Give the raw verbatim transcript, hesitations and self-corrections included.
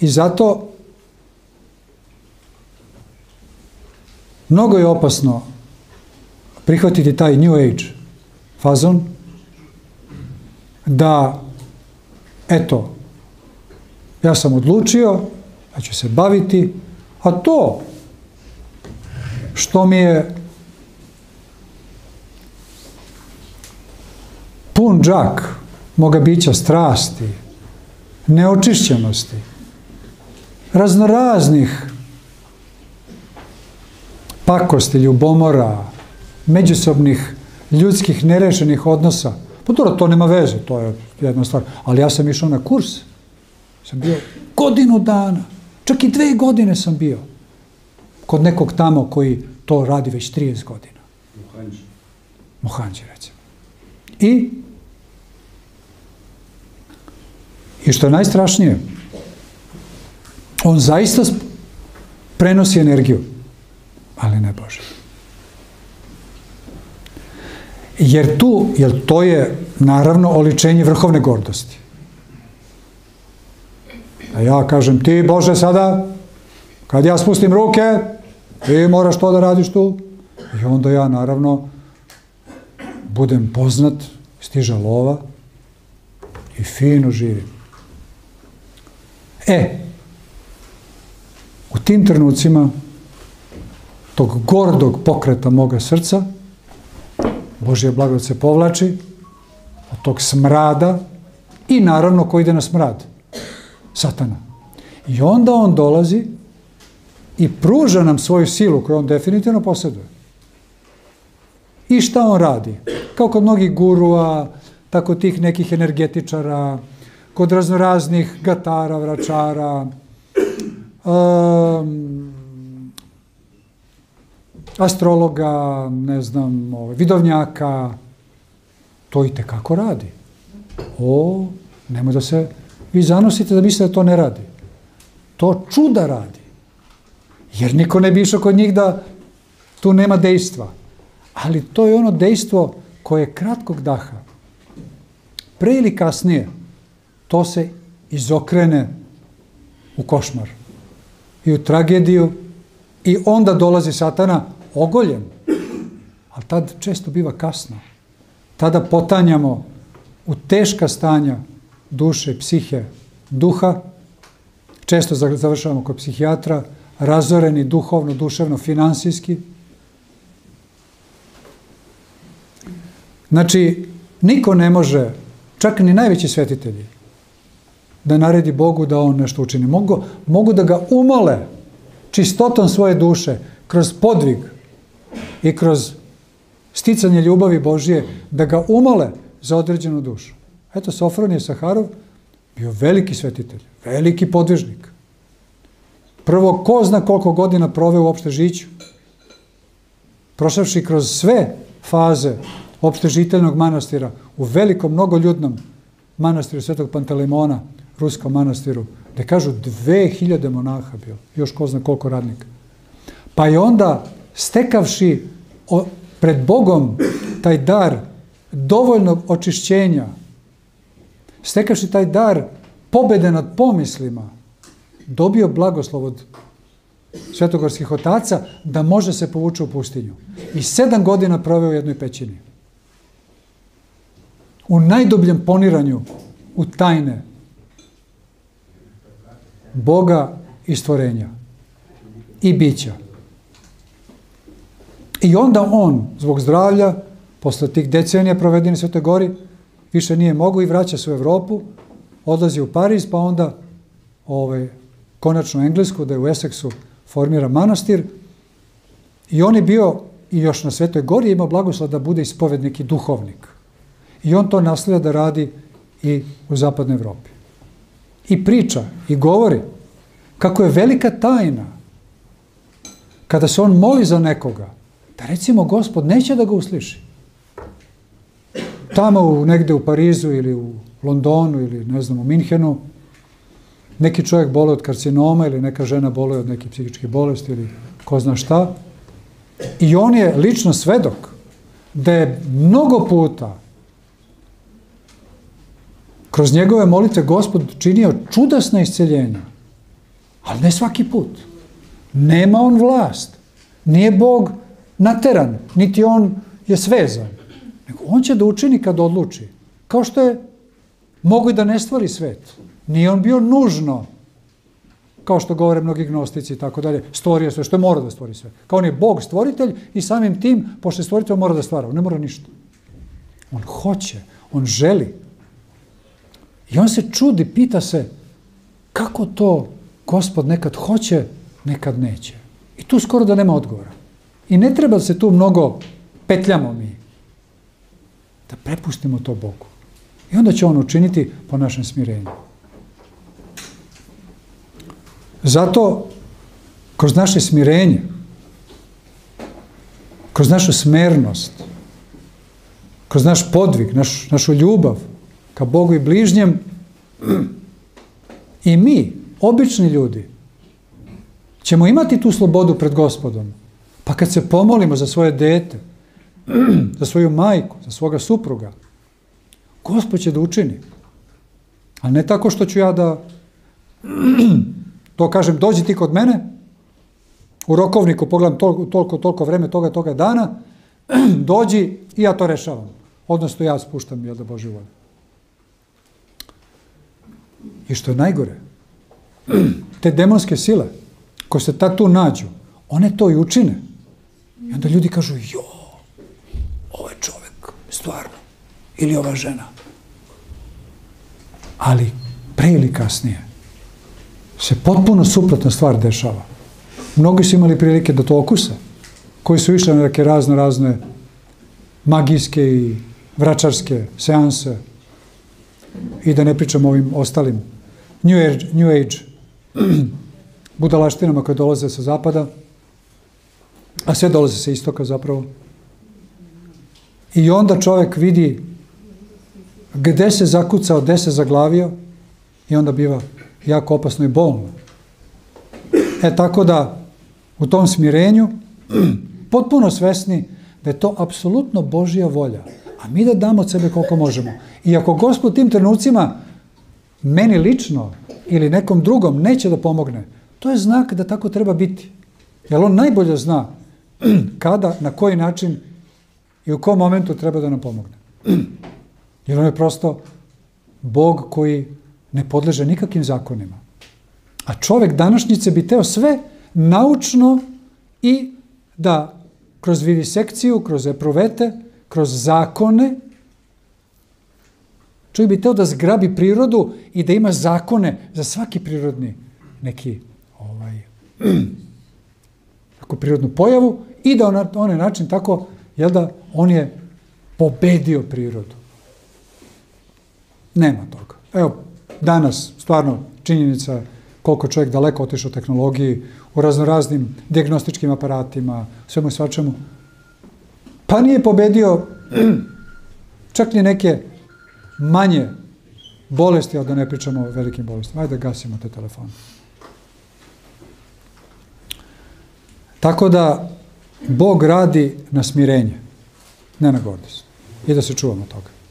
I zato mnogo je opasno prihvatiti taj New Age fazon, da, eto, ja sam odlučio da ću se baviti, a to što mi je pun džak moga bića strasti, neočišćenosti, raznoraznih pakosti, ljubomora, međusobnih ljudskih nerešenih odnosa. Pa dobro, to nema veze, to je jedna stvar. Ali ja sam išao na kurs. Sam bio godinu dana, čak i dve godine sam bio kod nekog tamo koji to radi već trideset godina. Mohanđi. Mohanđi, recimo. I I što je najstrašnije, on zaista prenosi energiju, ali ne Bože. Jer tu, jer to je naravno oličenje vrhovne gordosti. A ja kažem, ti Bože sada, kad ja spustim ruke, ti moraš to da radiš tu. I onda ja naravno budem poznat, stiža lova i fino živim. E, u tim trenucima tog gordog pokreta moga srca, Božja blagodat se povlači od tog smrada i naravno ko ide na smrad? Satana. I onda on dolazi i pruža nam svoju silu koju on definitivno posjeduje. I šta on radi? Kao kod mnogih gurua, tako tih nekih energetičara, kod raznoraznih gatara, vračara, um, astrologa, ne znam, vidovnjaka, to i tekako radi. O, nemoj da se vi zanosite da mislite da to ne radi. To čuda radi. Jer niko ne bi išao kod njih da tu nema dejstva. Ali to je ono dejstvo koje je kratkog daha. Pre ili kasnije to se izokrene u košmar i u tragediju i onda dolazi Satana ogoljen. Ali tad često biva kasno. Tada potanjamo u teška stanja duše, psihe, duha. Često završavamo kod psihijatra, razoreni duhovno, duševno, finansijski. Znači, niko ne može, čak ni najveći svetitelji, da naredi Bogu da on nešto učini. Mogu, mogu da ga umole čistotom svoje duše, kroz podvig i kroz sticanje ljubavi Božije, da ga umole za određenu dušu. Eto, Sofronije Saharov bio veliki svetitelj, veliki podvižnik. Prvo, ko zna koliko godina proveo u opšte žiću, prošavši kroz sve faze opštežiteljnog manastira, u velikom, mnogoljudnom manastiru Svetog Pantelemona, ruskom manastiru, gde kažu dve hiljade monaha bilo, još ko zna koliko radnika. Pa je onda, stekavši pred Bogom taj dar dovoljnog očišćenja, stekavši taj dar pobede nad pomislima, dobio blagoslov od svetogorskih otaca da može se povući u pustinju. I sedam godina proveo u jednoj pećini. U najdubljem poniranju u tajne Boga i stvorenja i bića. I onda on, zbog zdravlja, posle tih decenija provedeni u Svetoj gori, više nije mogao i vraća se u Evropu, odlazi u Pariz, pa onda ovaj, konačno u Englesku, da je u Essexu formira manastir. I on je bio, i još na Svetoj gori, imao blagoslov da bude ispovednik i duhovnik. I on to nastavlja da radi i u zapadnoj Evropi. I priča, i govori kako je velika tajna kada se on moli za nekoga, da recimo Gospod neće da ga usliši. Tamo u, negde u Parizu ili u Londonu ili ne znam u Minhenu neki čovjek boluje od karcinoma ili neka žena boluje od nekih psihičkih bolesti ili ko zna šta. I on je lično svedok da je mnogo puta kroz njegove molitve Gospod činio čudesna isceljenja. Ali ne svaki put. Nema on vlast. Nije Bog nateran, niti on je svezan. Nego on će da učini kad odluči. Kao što je mogu i da ne stvori svet. Nije on bio nužno, kao što govore mnogi gnostici i tako dalje, stvorio sve, što je mora da stvori sve. Kao on je Bog stvoritelj i samim tim, pošto je stvoritelj, on mora da stvara. On ne mora ništa. On hoće, on želi. I on se čudi, pita se, kako to Gospod nekad hoće, nekad neće. I tu skoro da nema odgovora. I ne treba se tu mnogo petljamo mi. Da prepustimo to Bogu. I onda će on učiniti po našem smirenju. Zato, kroz naše smirenje, kroz našu smernost, kroz naš podvig, naš, našu ljubav ka Bogu i bližnjem, i mi, obični ljudi, ćemo imati tu slobodu pred Gospodom. Pa kad se pomolimo za svoje dete, za svoju majku, za svoga supruga, Gospod će da učini. A ne tako što ću ja da to kažem, dođi ti kod mene, u rokovniku pogledam toliko, toliko, toliko vreme toga, toga dana, dođi i ja to rešavam. Odnosno ja spuštam, jel da, Božju volju. I što je najgore, te demonske sile koje se tad tu nađu, one to i učine. I onda ljudi kažu, jo, ovaj čovek, stvarno, ili ova žena. Ali pre ili kasnije se potpuno suprotna stvar dešava. Mnogi su imali prilike da to okuse, koji su išli na neke razno razne magijske i vračarske seanse i da ne pričam o ovim ostalim New Age, New Age budalaštinama koje dolaze sa zapada, a sve dolaze sa istoka zapravo. I onda čovjek vidi gde se zakucao, gde se zaglavio i onda biva jako opasno i bolno. E tako da u tom smirenju potpuno svesni da je to apsolutno Božja volja, a mi da damo od sebe koliko možemo. I ako Gospod tim trenucima meni lično ili nekom drugom neće da pomogne, to je znak da tako treba biti. Jer on najbolje zna kada, na koji način i u kom momentu treba da nam pomogne. Jer on je prosto Bog koji ne podleže nikakvim zakonima. A čovjek današnjice bi teo sve naučno i da kroz vivisekciju, kroz epruvete, kroz zakone, čovjek bi teo da zgrabi prirodu i da ima zakone za svaki prirodni neki ovaj, tako prirodnu pojavu i da on na onaj način tako, jel da, on je pobedio prirodu. Nema toga. Evo, danas, stvarno, činjenica koliko čovjek daleko otišao u tehnologiji, u raznoraznim dijagnostičkim aparatima, svemu i svačemu. Pa nije pobedio čak ni neke manje bolesti, ali da ne pričamo o velikim bolestima. Ajde da gasimo te telefone. Tako da Bog radi na smirenje, ne na gordost. I da se čuvamo toga.